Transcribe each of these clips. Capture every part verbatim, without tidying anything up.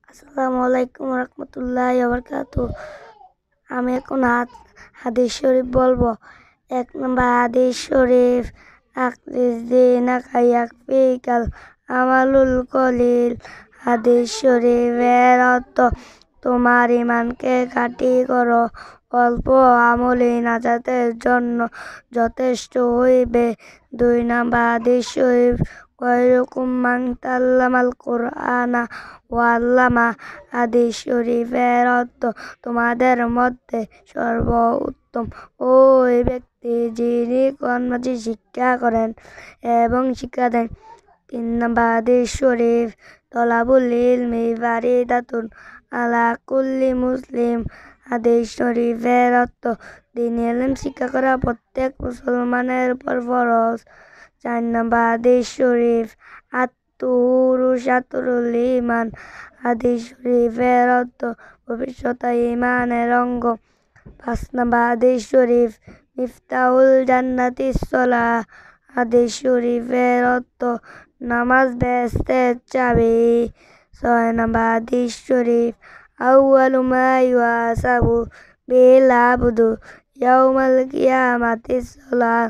আসসালামু আলাইকুম রহমতুল্লাহি ওয়া বারাকাতুহু। আমি এখন হাদ- হাদিস শরীফ বলবো। এক নম্বর হাদিস শরীফ, আখরিজ দিনাকা ইয়াকফিকাল আমালুল কলিল। হাদিস শরীফের অর্থ, তোমার ইমানকে খাঁটি করো, অল্প আমলই নাজাতের জন্য যথেষ্ট হইবে। দুই নম্বর হাদিস শরীফ, খায়রুকুম মান তাআল্লামাল কুরআনা ওয়া আল্লামা। হাদিস শরীফের অর্থ, তোমাদের মধ্যে সর্বোত্তম ওই ব্যক্তি যিনি কোরআন শিক্ষা করেন এবং শিক্ষা দেন। তিন নম্বর হাদিস শরীফ, তলাবুল ইলমি ফারিদাতুন আলা কুল্লি মুসলিম। হাদিস শরীফের অর্থ, দ্বীনি ইলম শিক্ষা করা প্রত্যেক মুসলমানের উপর ফরজ। চার নম্বর হাদিস শরীফ, আত-তুহুরু শাতরুল ঈমান। হাদিস শরীফের অর্থ, পবিত্রতা ঈমানের অঙ্গ। পাঁচ নম্বর হাদিস শরীফ, মিফতাহুল জান্নাতিস সালাহ। হাদিস শরীফের অর্থ, নামাজ বেহেশতের চাবি। ছয় নম্বর হাদিস শরীফ, আউয়ালু মা ইউহাসাবু বিহিল আবদু ইয়াউমাল কিয়ামাতিস সালাহ।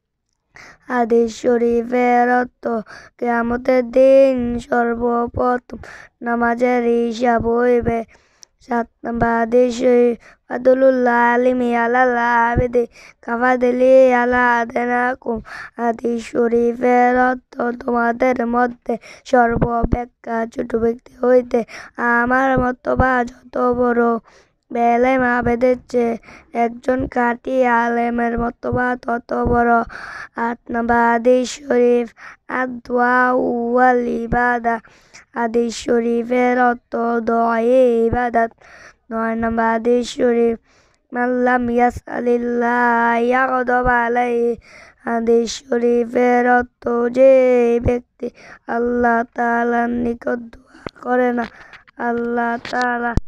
হাদিস শরীফের অর্থ, কিয়ামতের দিন সর্বপ্রথম নামাজের হিসাব হইবে। সাত নম্বর হাদিস শরীফ, ফাদলুল আলিমি আলাল আবিদি কাফাদিলি আলা আদনাকুম। হাদিস শরীফের অর্থ, তোমাদের মধ্যে সর্বাপেক্ষা ছোট ব্যক্তি হইতে আমার মর্তবা যত বড়। বেলেম আবেদের চেয়ে একজন খাঁটি আলেমের মর্তবা তত বড়। আট নম্বর হাদিস শরীফ, আদ-দুআউ ওয়াল ইবাদা। হাদিস শরীফের অর্থ, দোয়াই ইবাদত। নয় নম্বর হাদিস শরীফ, মান লাম ইয়াসআলিল্লাহ ইয়াগদাব আলাইহি। হাদিস শরীফের অর্থ, যে ব্যক্তি আল্লাহ তাআলার নিকট দোয়া করে না, আল্লাহ তাআলা